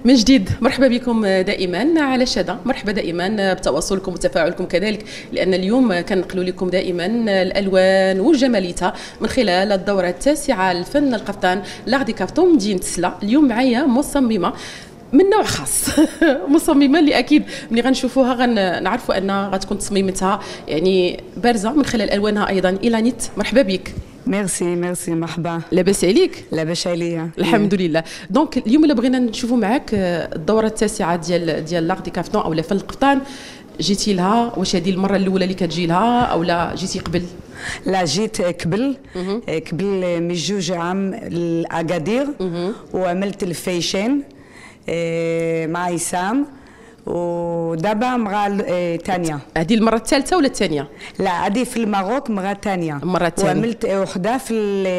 من جديد مرحبا بكم دائما على شدا. مرحبا دائما بتواصلكم وتفاعلكم كذلك، لأن اليوم كنقلوا لكم دائما الألوان وجماليتها من خلال الدورة التاسعة لفن القفطان لاغ دي كارطون مدينة سلا. اليوم معايا مصممة من نوع خاص مصممه اللي اكيد ملي غنشوفوها غنعرفوا انها غتكون تصميمتها يعني بارزه من خلال الوانها ايضا. إيلانيت مرحبا بك. ميرسي مرحبا. لاباس عليك؟ لاباس عليا الحمد لله. دونك اليوم الا بغينا نشوفوا معاك الدوره التاسعه ديال لاغ دي كارطون او فن القفطان، جيتي لها واش هذه المره الاولى اللي كتجي لها او لا جيتي قبل؟ لا جيت قبل من 2 عام لاكادير وعملت الفيشن مع إسام، ودابا مع تانيا. هذه المرة الثالثة ولا الثانية؟ لا هذه في المغرب مع تانيا. المرة الثانية. وعملت وحدة في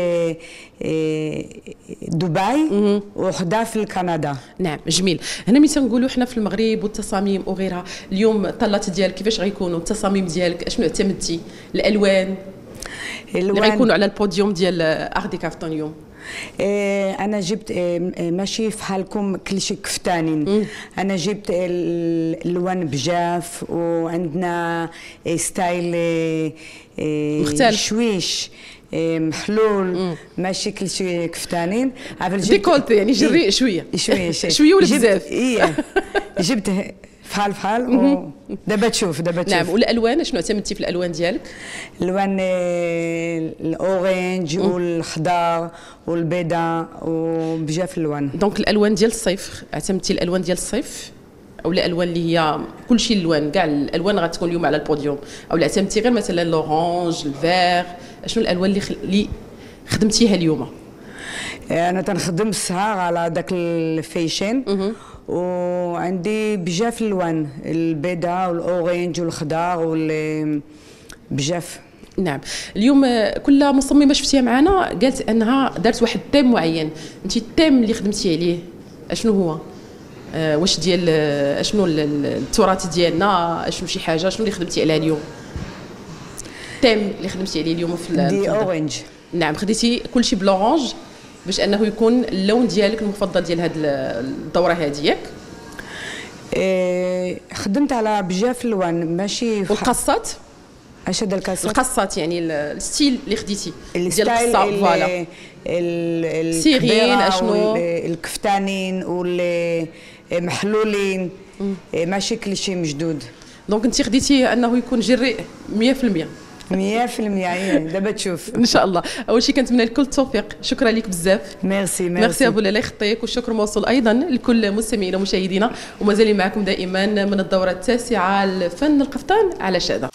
دبي وحدة في كندا. نعم جميل. هنا ملي تنقولوا حنا في المغرب والتصاميم وغيرها، اليوم الطلات ديالك كيفاش غيكونوا؟ التصاميم ديالك اشنو اعتمدتي؟ الألوان اللي غيكونوا على البوديوم ديال لاغ دي كارطون اليوم؟ انا جبت ماشي فحالكم كلشي كفتانين. انا جبت الالوان بجاف، وعندنا ستايل مختلف شويش محلول، ماشي كلشي كفتانين. ديكولت يعني جري شويه شويه ولا بزاف؟ جبت فحال دابا تشوف نعم. والالوان شنو اعتمدتي في الالوان ديالك؟ الوان الاورنج والخضار والبيضاء وبجاف الالوان. دونك الالوان ديال الصيف، اعتمدتي الالوان ديال الصيف او الالوان اللي هي كلشي الالوان كاع الالوان غتكون اليوم على البوديوم، او اعتمدتي غير مثلا لورانج الفيغ؟ شنو الالوان اللي خدمتيها اليوم؟ انا تنخدم السهر على داك الفيشن، وعندي بجاف الالوان، البيضاء والاورنج والخضار بجاف. نعم. اليوم كل مصممه شفتيها معنا قالت انها دارت واحد التيم معين. انت التيم اللي خدمتي عليه اشنو هو؟ واش ديال اشنو التراث ديالنا؟ اشنو شي حاجه شنو اللي خدمتي عليها اليوم؟ التيم اللي خدمتي عليه اليوم في دي اورنج. نعم، خديتي كلشي بلورانج باش انه يكون اللون ديالك المفضل ديال هذه الدوره هذه ياك؟ خدمت على بجاف الوان ماشي والقصات. اش هذا القصات؟ القصات يعني الستيل اللي خديتي ديال القصه فوالا السيرين اشنو الكفتانين والمحلولين، ماشي كلشي مجدود. دونك انت خديتي انه يكون جريء 100%. 100% دابا تشوف ان شاء الله. اول شيء كنتمنى لك كل التوفيق. شكرا لك بزاف. ميرسي ابو الله يخطيك، والشكر موصول ايضا لكل مستمعينا ومشاهدينا، ومازال معكم دائما من الدوره التاسعه لفن القفطان على شاده.